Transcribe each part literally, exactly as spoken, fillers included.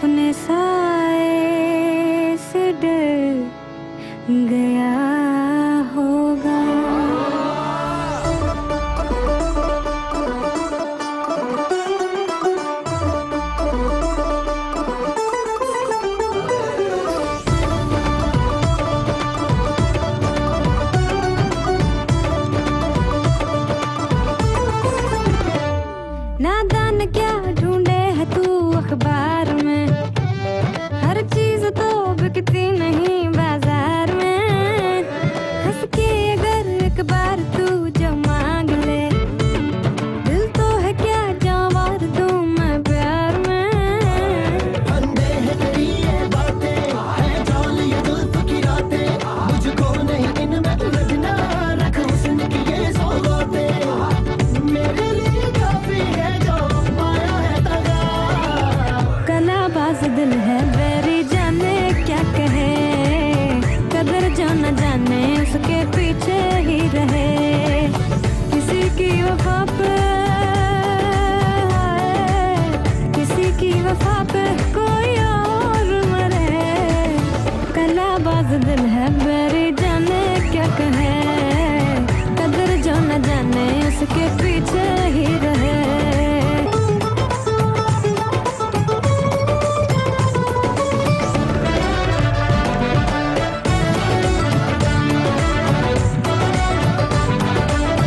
अपने साए से डर गया होगा। नादान क्या ढूंढे है तू अखबार में, हर चीज तो बिकती नहीं बाजार में। हंस के अगर एक बार तू जो मांग ले, दिल तो है क्या जो मार दूं मैं प्यार में। फंदे हैं तेरी ये बातें, है जाल ये जुल्फ की रातें, मुझको नहीं इनमें उलझना, रख हुस्न की ये सौगातें। मेरे लिए काफी है जो पाया है तगा, कलाबाज दिल है बेरी जाने क्या कहे, कदर जो न जाने उसके पीछे ही रहे। किसी की वफा पे, किसी की वफा पे कोई और मरे। कलाबाज दिल है बेरी जाने क्या कहे, कदर जो न जाने उसके पीछे ही रहे।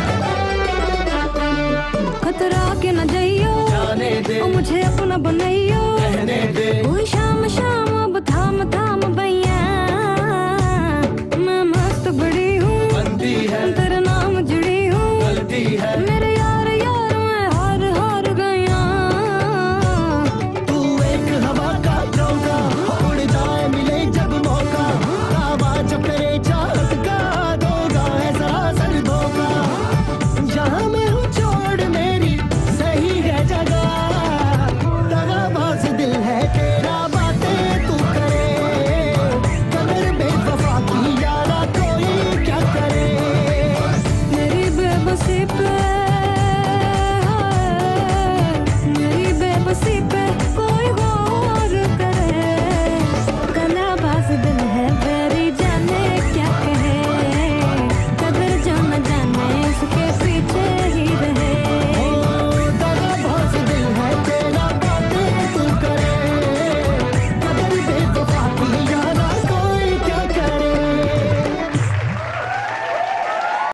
खतरा के न जाइयो, जाने दे ओ मुझे अपना बनइयो।